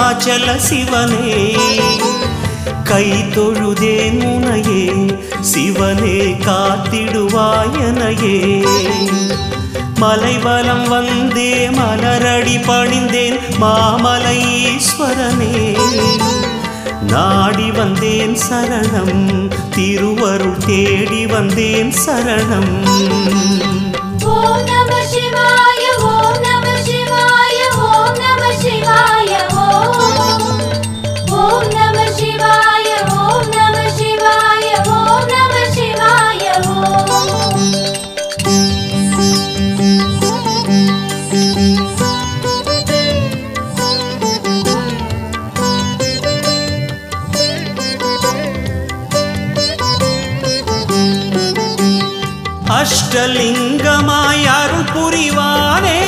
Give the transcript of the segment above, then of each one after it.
அருணாச்சல சிவனே கை தொழுதேன் உனையே சிவனே காத்திடுவாயனையே மலைவலம் வந்தே மலரடி பணிந்தேன் மாமலை ஈஸ்வரனே நாடி வந்தேன் சரணம் திருவருள் தேடி வந்தேன் சரணம் ஓம் நம சிவாய ஓம் நம சிவாய ஓம் நம சிவாய ஓம் நம சிவாய ஓம் நம சிவாய ஓம் நம சிவாய அஷ்டலிங்கமாய் அருள் புரிவானே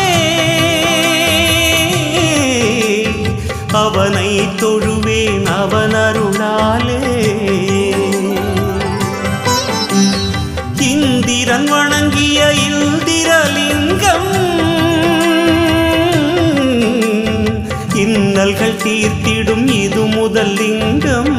அவனை தொழுவேன் அவன் அருளாலே இந்திரன் வணங்கிய இந்திரலிங்கம் இன்னல்கள் தீர்த்திடும் இது முதல் லிங்கம்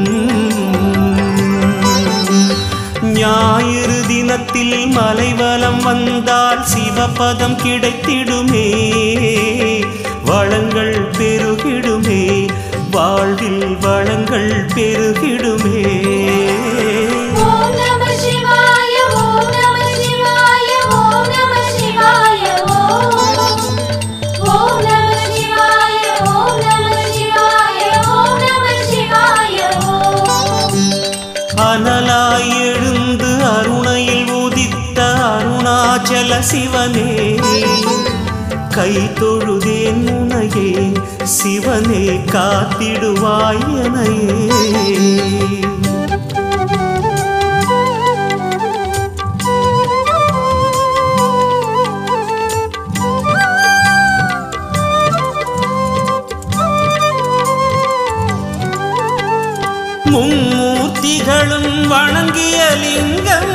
ஞாயிறு தினத்தில் மலைவலம் வந்தால் சிவபதம் கிடைத்திடுமே வளங்கள் பெருகிடுமே வாழ்வில் வளங்கள் பெருகிடுமே ஓம் நம சிவாய ஓம் நம சிவாய ஓம் நம சிவாய ஓம் நம சிவாய ஓம் நம சிவாய ஓம் நம சிவாய அனலாய் எழுந்து அருணையில் உதித்த அருணாச்சல சிவனே கை தொழுதேன் உனையே சிவனே காத்திடுவாயனையே மும்மூர்த்திகளும் வணங்கிய லிங்கம்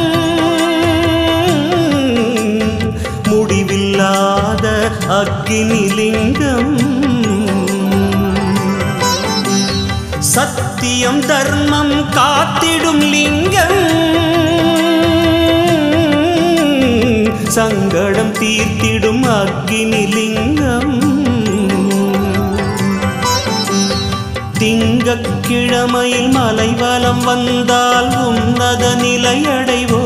முடிவில்லாத அக்னி லிங்கம் சத்தியம் தர்மம் காத்திடும் லிங்கம் சங்கடம் தீர்த்திடும் அக்னி லிங்கம் திங்கட்கிழமையில் மலைவலம் வந்தால் உன்னத நிலையடைவோ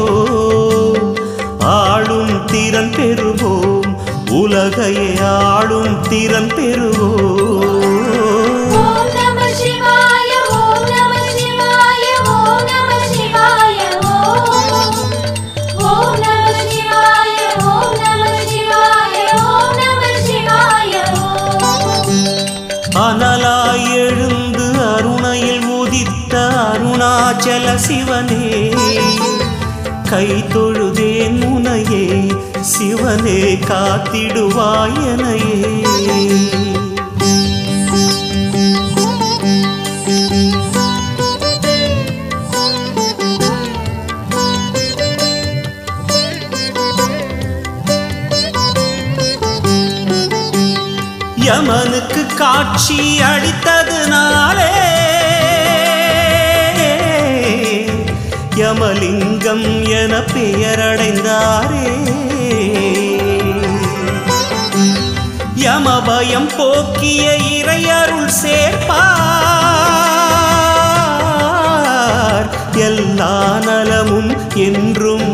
ஆளும் திறன் பெறுவோம் உலகையே ஆளும் திறன் பெறுவோம் ஓம் நம சிவாய ஓம் நம சிவாய ஓம் நம சிவாய ஓம் நம சிவாய ஓம் நம சிவாய ஓம் நம சிவாய அனலாய் எழுந்து அருணையில் உதித்த அருணாச்சல சிவனே கை தொழுதேன் உனையே சிவனே காத்திடுவாயனையே யமனுக்கு காட்சி அளித்ததுனாலே யமலிங்கம் என பெயரடைந்தாரே யமபயம் போக்கிய இறையருள் சேர்ப்பார் எல்லா நலமும் என்றும்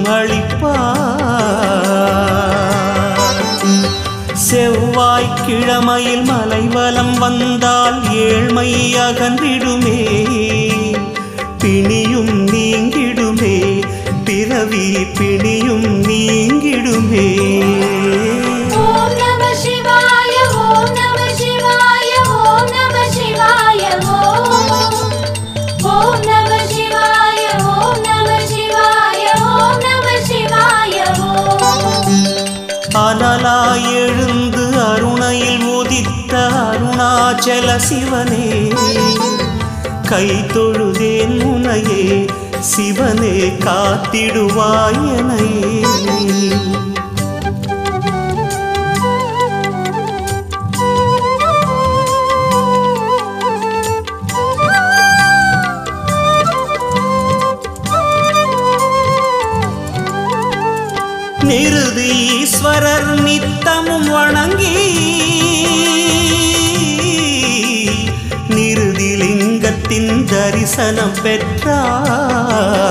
அளிப்பார் செவ்வாய்க்கிழமையில் மலைவலம் வந்தால் ஏழ்மை அகன்றிடுமே பிணியும் நீங்கிடுமே பிறவி பிணியும் நீங்கிடுமே ஓம் நம சிவாய ஓம் நம சிவாய ஓம் நம சிவாய ஓம் நம சிவாய ஓம் நம சிவாய ஓம் நம சிவாய அனலாய் எழுந்து அருணையில் உதித்த அருணாச்சல சிவனே கை தொழுதேன் உனையே சிவனே காத்திடுவாயனையே தரிசனம் பெற்றார்.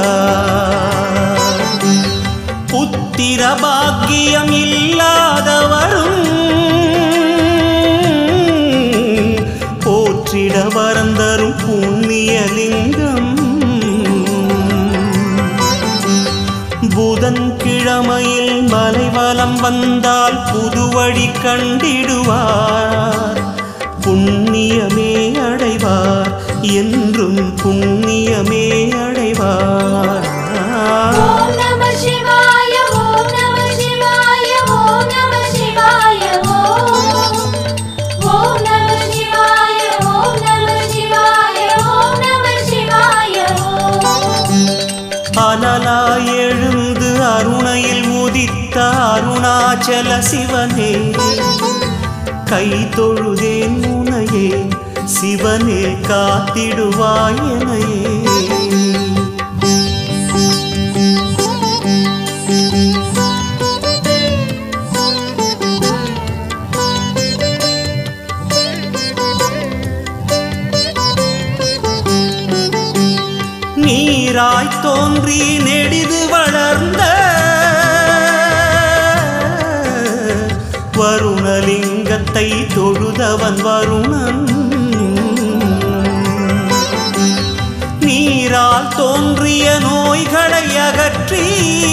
புத்திர பாக்கியம் இல்லாதவரும் போற்றிட வரந்தரும் புண்ணியலிங்கம். புதன்கிழமையில் மலைவலம் வந்தால் புதுவழி கண்டிடுவார். புண்ணியமே அடைவார், என்றும் புண்ணியமே அடைவார். ஓம் நம சிவாய ஓம் நம சிவாய ஓம் நம சிவாய ஓம் நம சிவாய ஓம் நம சிவாய ஓம் நம சிவாய அனலாய் எழுந்து அருணையில் உதித்த அருணாச்சல சிவனே, கை தொழுதேன் உனையே, சிவனே காத்திடுவாய் எனையே. நீராய் தோன்றி நெடிது வளர்ந்த வருணலிங்கத்தை தொழுதவன் வருணன். நீரால் தோன்றிய நோய்களை அகற்றி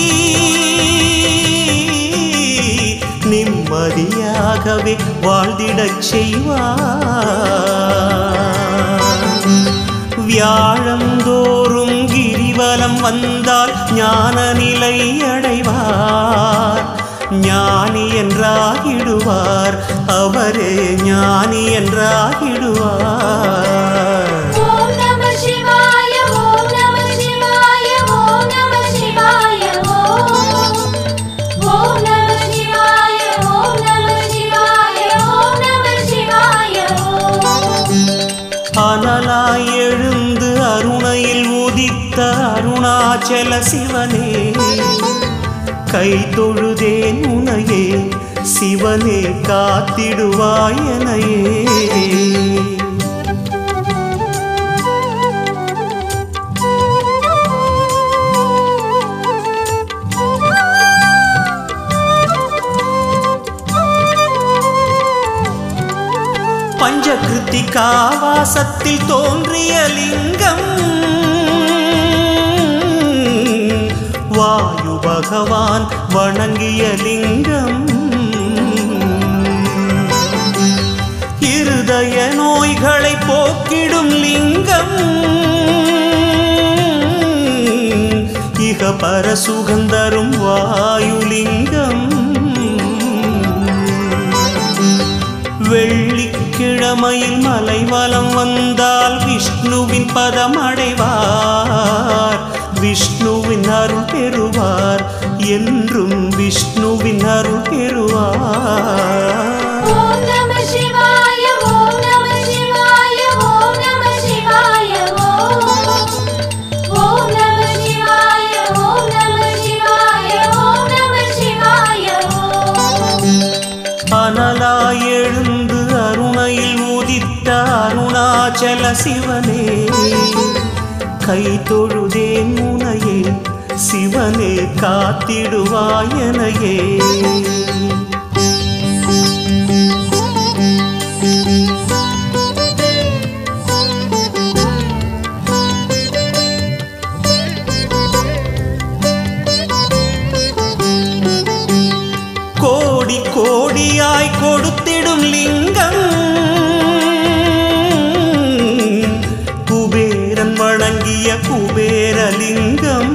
நிம்மதியாகவே வாழ்ந்திடச் செய்வார். வியாழந்தோறும் கிரிவலம் வந்தால் ஞான நிலை அடைவார். ஞானி என்றாகிடுவார், அவரே ஞானி என்றாகிடுவார். ஓம் நம சிவாய ஓம் நம சிவாய ஓம் நம சிவாய ஓம் நம சிவாய ஓம் நம சிவாய ஓம் நம சிவாய அனலாய் எழுந்து அருணையில் உதித்த அருணாச்சல சிவனே, கை தொழுதேன் உனையே, சிவனே காத்திடுவாய் எனையே. பஞ்சகிருத்திகாவாசத்தில் தோன்றிய லிங்கம், வாயு பகவான் வணங்கிய லிங்கம். இருதய நோய்களை போக்கிடும் லிங்கம், இக பர சுகந்தரும் வாயுலிங்கம். வெள்ளிக்கிழமையில் மலைவலம் வந்தால் விஷ்ணுவின் பதம் அடைவார். விஷ்ணுவின் அருள் பெறுவார், என்றும் விஷ்ணுவின் அருள் பெறுவார். ஓம் நம சிவாய ஓம் நம சிவாய ஓம் நம சிவாய ஓம் நம சிவாய ஓம் நம சிவாய ஓம் நம சிவாய அனலாய் எழுந்து அருணையில் உதித்த அருணாச்சல சிவனே, கை தொழுதேன் உனையே, சிவனே காத்திடுவாய் எனையே. கோடி கோடியாய் கொடுத்திடும் லிங்கம், குபேரன் வணங்கிய குபேரலிங்கம்.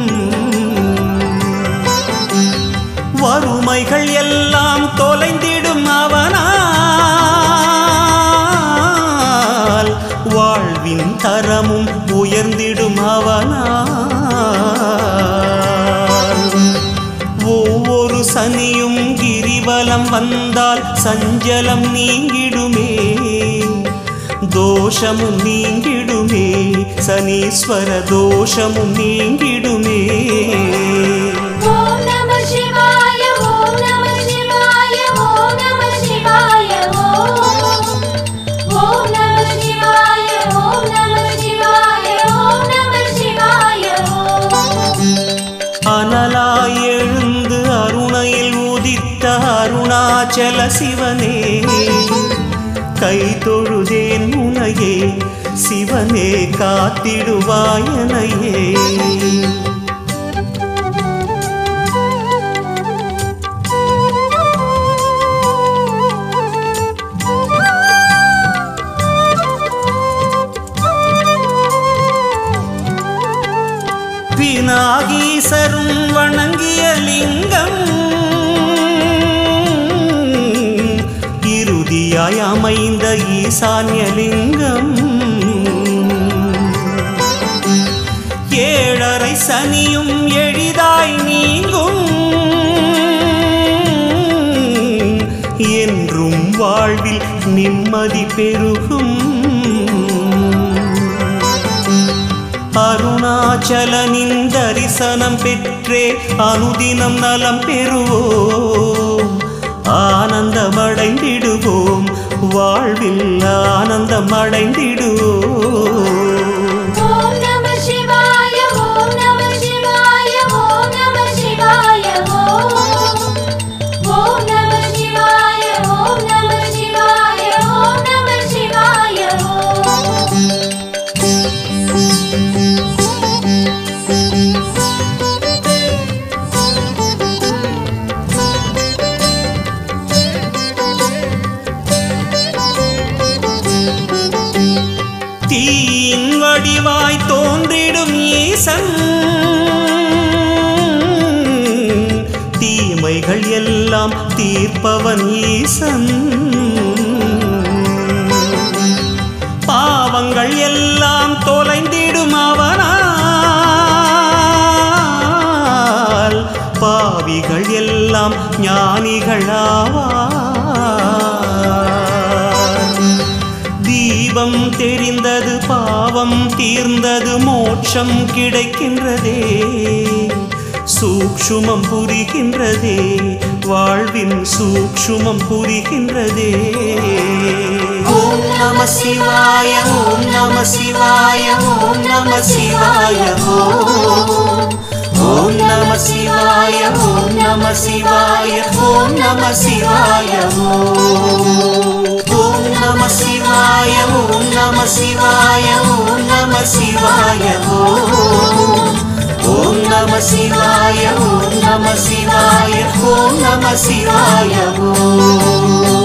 வறுமைகள் எல்லாம் தொலைந்திடும் அவனால், வாழ்வின் தரமும் உயர்ந்திடும் அவனால். ஒவ்வொரு சனியும் கிரிவலம் வந்தால் சஞ்சலம் நீங்கிடுமே, தோஷமும் நீங்கிடுமே, சனீஸ்வர தோஷமும் நீங்கிடுமே. ஓம் நம சிவாய ஓம் நம சிவாய ஓம் நம சிவாய ஓம் நம சிவாய ஓம் நம சிவாய கை தொழுதேன் உனையே சிவனே காத்திடுவாயனையே விநாகீசரும் வணங்கிய லிங்கம் இறுதியாய் அமைந்த ஈசான்யலிங்கம் ஏழரை சனியும் எளிதாய் நீங்கும் என்றும் வாழ்வில் நிம்மதி பெருகும் அருணாச்சலனின் தரிசனம் பெற்றே அனுதினம் நலம் பெறுவோம் ஆனந்தமடைந்திடுவோம் வாழ்வில் ஆனந்தமடைந்திடுவோம் ஓம் நம சிவாய ஓம் நம சிவாய ஓம் நம சிவாய ஓம் நம சிவாய ஓம் நம சிவாய ஓம் நம சிவாய தீயின் வடிவாய் தோன்றிடும் ஈசன் தீமைகள் எல்லாம் தீர்ப்பவன் ஈசன் பாவங்கள் எல்லாம் தொலைந்திடும் அவனால் பாவிகள் எல்லாம் ஞானிகளாவார் தீபம் தெரிந்தது பாவம் தீர்ந்தது மோட்சம் கிடைக்கின்றதே சூக்ஷுமம் புரிகின்றதே வாழ்வின் சூக்ஷுமம் புரிகின்றதே ஓம் நம சிவாய ஓம் நம சிவாய ஓம் நம சிவாய ஓம் நம சிவாய ஓம் நம சிவாய ஓம் நம சிவாய ஓம் நம சிவாய ஓம் நம சிவாய ஓம் நம சிவாய ஓம் நம சிவாய ஓம் நம சிவாய ஓம் நம சிவாய